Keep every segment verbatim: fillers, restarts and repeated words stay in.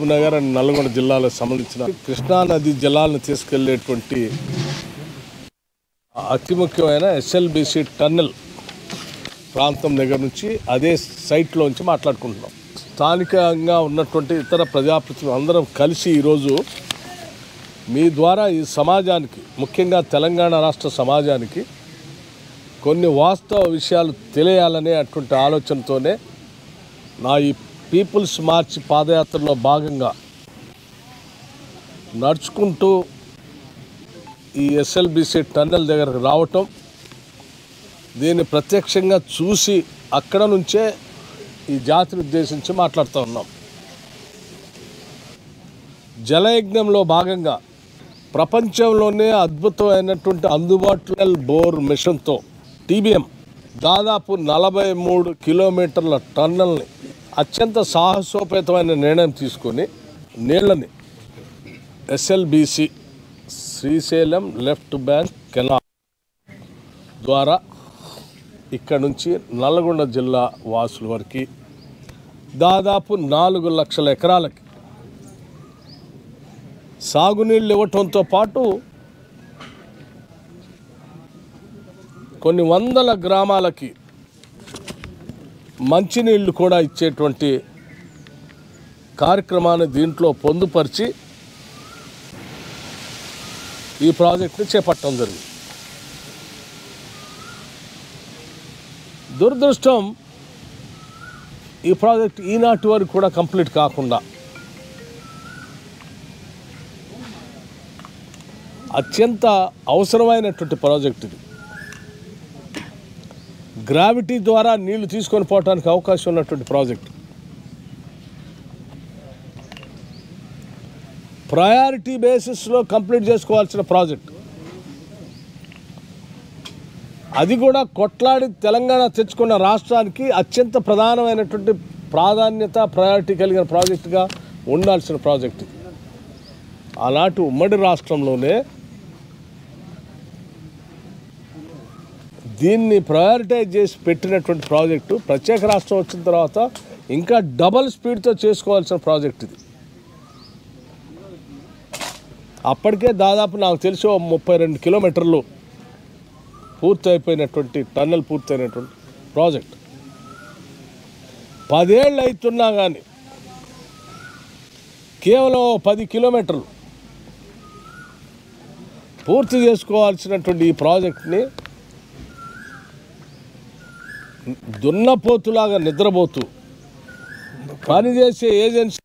Nagar and Nalgonda జిల్లాలకు సంబంధించిన కృష్ణా నది జలాలను తీసుకెళ్లేటువంటి అతి ముఖ్యమైన ఎస్ఎల్బిసి టన్నెల్ ప్రాంతం దగ్గర నుంచి అదే సైట్లోంచి మాట్లాడుకుంటున్నాం. స్థానికంగా ఉన్నటువంటి ఇతర ప్రజాప్రతినిధులు అందరం కలిసి ఈరోజు మీ ద్వారా ఈ సమాజానికి, ముఖ్యంగా తెలంగాణ రాష్ట్ర సమాజానికి కొన్ని వాస్తవ విషయాలు తెలియాలనే అటువంటి ఆలోచనతోనే నా ఈ పీపుల్స్ మార్చ్ పాదయాత్రలో భాగంగా నడుచుకుంటూ ఈ ఎస్ఎల్బిసి టన్నెల్ దగ్గరకు రావటం, దీన్ని ప్రత్యక్షంగా చూసి అక్కడ నుంచే ఈ జాతిని ఉద్దేశించి మాట్లాడుతూ ఉన్నాం. జలయజ్ఞంలో భాగంగా ప్రపంచంలోనే అద్భుతమైనటువంటి అందుబాటులో బోర్ మిషన్తో టీబీఎం దాదాపు నలభై మూడు కిలోమీటర్ల టన్నెల్ని అత్యంత సాహసోపేతమైన నిర్ణయం తీసుకొని నీళ్ళని SLBC Srisailam left bank canal ద్వారా ఇక్కడ నుంచి నల్గొండ జిల్లా వాసుల వరకు దాదాపు నాలుగు లక్షల ఎకరాలకి సాగునీళ్ళు ఇవ్వటంతో పాటు కొన్ని వందల గ్రామాలకి మంచినీళ్ళు కూడా ఇచ్చేటువంటి కార్యక్రమాన్ని దీంట్లో పొందుపరిచి ఈ ప్రాజెక్టుని చేపట్టడం జరిగింది. దురదృష్టం, ఈ ప్రాజెక్ట్ ఈనాటి వరకు కూడా కంప్లీట్ కాకుండా అత్యంత అవసరమైనటువంటి ప్రాజెక్ట్ ఇది. గ్రావిటీ ద్వారా నీళ్లు తీసుకొని పోవడానికి అవకాశం ఉన్నటువంటి ప్రాజెక్ట్, ప్రయారిటీ బేసిస్లో కంప్లీట్ చేసుకోవాల్సిన ప్రాజెక్ట్, అది కూడా కొట్లాడి తెలంగాణ తెచ్చుకున్న రాష్ట్రానికి అత్యంత ప్రధానమైనటువంటి ప్రాధాన్యత, ప్రయారిటీ కలిగిన ప్రాజెక్టుగా ఉండాల్సిన ప్రాజెక్ట్ ఇది. ఆనాటి ఉమ్మడి రాష్ట్రంలోనే దీన్ని ప్రయారిటైజ్ చేసి పెట్టినటువంటి ప్రాజెక్టు ప్రత్యేక రాష్ట్రం వచ్చిన తర్వాత ఇంకా డబల్ స్పీడ్తో చేసుకోవాల్సిన ప్రాజెక్ట్ ఇది. అప్పటికే దాదాపు నాకు తెలిసి ముప్పై రెండు కిలోమీటర్లు పూర్తి అయిపోయినటువంటి టన్నెల్ పూర్తయినటువంటి ప్రాజెక్ట్. పదేళ్ళు అవుతున్నా కానీ కేవలం పది కిలోమీటర్లు పూర్తి చేసుకోవాల్సినటువంటి ఈ ప్రాజెక్ట్ని దున్నపోతులాగా నిద్రపోతూ పనిచేసే ఏజెన్సీ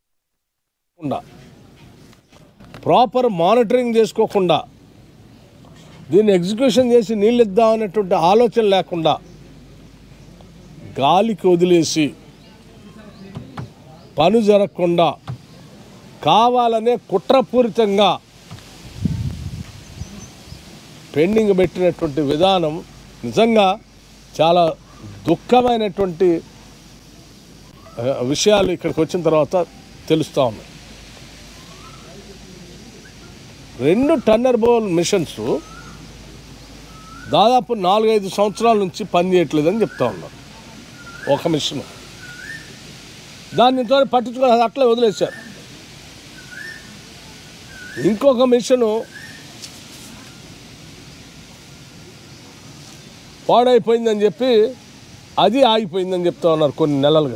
ప్రాపర్ మానిటరింగ్ చేసుకోకుండా దీన్ని ఎగ్జిక్యూషన్ చేసి నీళ్ళు ఇద్దామనేటువంటి ఆలోచన లేకుండా గాలికి వదిలేసి పని జరగకుండా కావాలనే కుట్రపూరితంగా పెండింగ్ పెట్టినటువంటి విధానం నిజంగా చాలా దుఃఖమైనటువంటి విషయాలు ఇక్కడికి వచ్చిన తర్వాత తెలుస్తూ ఉన్నాయి. రెండు టన్నర్ బోల్ మిషన్స్ దాదాపు నాలుగైదు సంవత్సరాల నుంచి పనిచేయట్లేదని చెప్తా ఉన్నారు. ఒక మిషన్ దాన్ని ఇంతవరకు పట్టించుకొని అది అట్లా వదిలేశారు. ఇంకొక మిషను పాడైపోయిందని చెప్పి అది ఆగిపోయిందని చెప్తా ఉన్నారు కొన్ని నెలలుగా.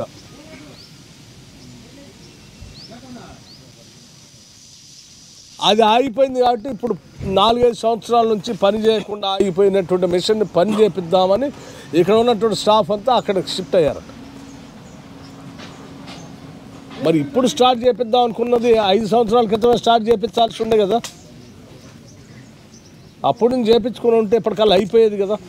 అది ఆగిపోయింది కాబట్టి ఇప్పుడు నాలుగైదు సంవత్సరాల నుంచి పని చేయకుండా ఆగిపోయినటువంటి మిషన్ని పని చేపిద్దామని ఇక్కడ ఉన్నటువంటి స్టాఫ్ అంతా అక్కడికి షిఫ్ట్ అయ్యారు. మరి ఇప్పుడు స్టార్ట్ చేపిద్దాం అనుకున్నది ఐదు సంవత్సరాల క్రితమే స్టార్ట్ చేయించాల్సి ఉండే కదా. అప్పుడు నుంచి చేయించుకుని ఉంటే ఇప్పటికల్లా అయిపోయేది కదా.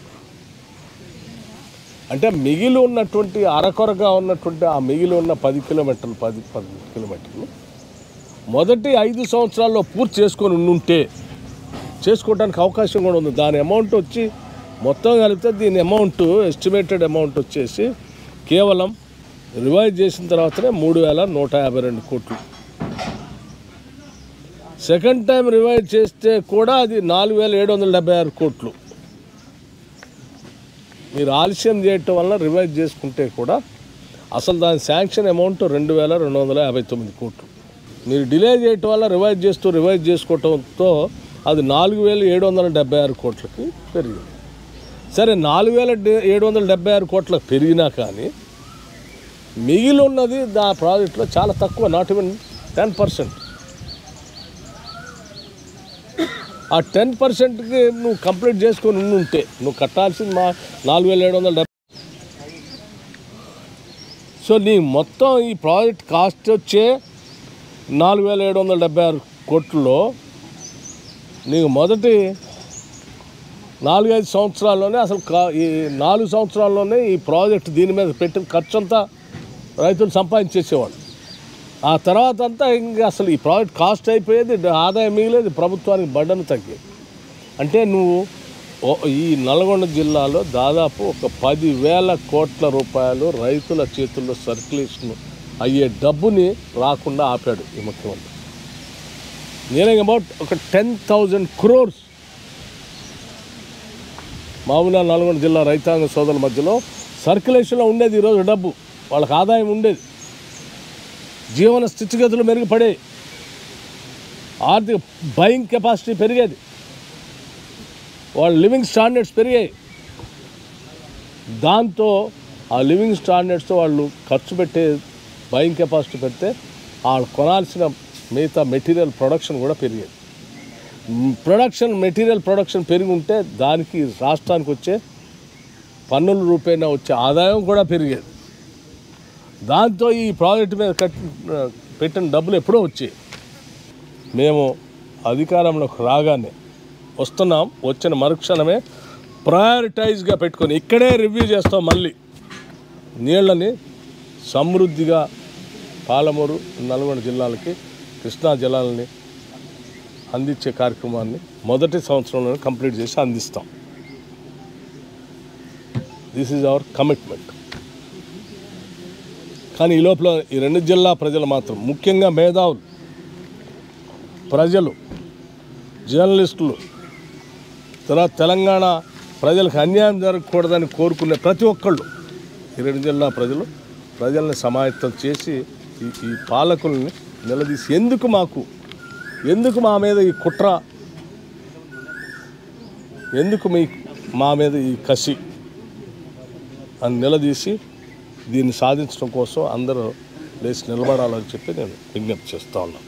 అంటే మిగిలి ఉన్నటువంటి అరకొరగా ఉన్నటువంటి ఆ మిగిలి ఉన్న పది కిలోమీటర్లు పది పది కిలోమీటర్లు మొదటి ఐదు సంవత్సరాల్లో పూర్తి చేసుకొని ఉంటే చేసుకోవడానికి అవకాశం కూడా ఉంది. దాని అమౌంట్ వచ్చి మొత్తం కలిపితే దీని అమౌంట్ ఎస్టిమేటెడ్ అమౌంట్ వచ్చేసి కేవలం రివైజ్ చేసిన తర్వాతనే మూడు వేల నూట యాభై రెండు కోట్లు. సెకండ్ టైం రివైజ్ చేస్తే కూడా అది నాలుగు వేల ఏడు వందల డెబ్బై ఆరు కోట్లు. మీరు ఆలస్యం చేయటం వల్ల రివైజ్ చేసుకుంటే కూడా అసలు దాని శాంక్షన్ అమౌంట్ రెండు వేల రెండు వందల యాభై తొమ్మిది కోట్లు. మీరు డిలే చేయటం వల్ల రివైజ్ చేస్తూ రివైజ్ చేసుకోవటంతో అది నాలుగు వేల ఏడు వందల డెబ్బై ఆరు కోట్లకి పెరిగింది. సరే, నాలుగు వేల ఏడు వందల డెబ్బై ఆరు కోట్లకు పెరిగినా కానీ మిగిలి ఉన్నది దా ప్రాజెక్టులో చాలా తక్కువ, నాట్ ఈవెన్ టెన్ పర్సెంట్. ఆ టెన్ పర్సెంట్కి నువ్వు కంప్లీట్ చేసుకొని ఉంటే నువ్వు కట్టాల్సింది మా నాలుగు వేల ఏడు వందల డెబ్బై. సో నీ మొత్తం ఈ ప్రాజెక్ట్ కాస్ట్ వచ్చే నాలుగు వేల ఏడు వందల డెబ్బై ఆరు కోట్లలో నీకు మొదటి నాలుగైదు సంవత్సరాల్లోనే అసలు కా ఈ నాలుగు సంవత్సరాల్లోనే ఈ ప్రాజెక్ట్ దీని మీద పెట్టిన ఖర్చు అంతా రైతులు సంపాదించేసేవాడు. ఆ తర్వాత అంతా ఇంకా అసలు ఈ ప్రాజెక్ట్ కాస్ట్ అయిపోయేది, ఆదాయం మిగిలేదు, ప్రభుత్వానికి బడ్డను తగ్గేది. అంటే నువ్వు ఈ నల్గొండ జిల్లాలో దాదాపు ఒక పదివేల కోట్ల రూపాయలు రైతుల చేతుల్లో సర్క్యులేషన్ అయ్యే డబ్బుని రాకుండా ఆపాడు ఈ ముఖ్యమంత్రి. నేనే అబౌట్ ఒక టెన్ థౌజండ్ క్రోర్స్ మామూలుగా నల్గొండ జిల్లా రైతాంగ సోదరుల మధ్యలో సర్క్యులేషన్లో ఉండేది. ఈరోజు డబ్బు వాళ్ళకి ఆదాయం ఉండేది, జీవన స్థితిగతులు మెరుగుపడేవి, ఆర్థిక బయింగ్ కెపాసిటీ పెరిగేది, వాళ్ళ లివింగ్ స్టాండర్డ్స్ పెరిగాయి. దాంతో ఆ లివింగ్ స్టాండర్డ్స్తో వాళ్ళు ఖర్చు పెట్టే బయింగ్ కెపాసిటీ పెడితే వాళ్ళు కొనాల్సిన మిగతా మెటీరియల్ ప్రొడక్షన్ కూడా పెరిగేది. ప్రొడక్షన్ మెటీరియల్ ప్రొడక్షన్ పెరిగి ఉంటే దానికి రాష్ట్రానికి వచ్చే పన్నుల రూపేణా వచ్చే ఆదాయం కూడా పెరిగేది. దాంతో ఈ ప్రాజెక్టు మీద కట్టి పెట్టిన డబ్బులు ఎప్పుడో వచ్చాయి. మేము అధికారంలోకి రాగానే వస్తున్నాం, వచ్చిన మరుక్షణమే ప్రయారిటైజ్గా పెట్టుకొని ఇక్కడే రివ్యూ చేస్తాం. మళ్ళీ నీళ్ళని సమృద్ధిగా పాలమూరు నల్గొండ జిల్లాలకి కృష్ణా జలాలని అందించే కార్యక్రమాన్ని మొదటి సంవత్సరంలోనే కంప్లీట్ చేసి అందిస్తాం. This is our commitment. కానీ ఈ లోపల ఈ రెండు జిల్లా ప్రజలు మాత్రం, ముఖ్యంగా మేధావులు, ప్రజలు, జర్నలిస్టులు, తర్వాత తెలంగాణ ప్రజలకు అన్యాయం జరగకూడదని కోరుకునే ప్రతి ఒక్కళ్ళు, ఈ రెండు జిల్లా ప్రజలు ప్రజల్ని సమాయత్తం చేసి ఈ ఈ పాలకుల్ని నిలదీసి ఎందుకు మాకు ఎందుకు మా మీద ఈ కుట్ర, ఎందుకు మీ మా మీద ఈ కసి అని నిలదీసి దీన్ని సాధించడం కోసం అందరూ లేచి నిలబడాలని చెప్పి నేను విజ్ఞప్తి చేస్తూ ఉన్నాను.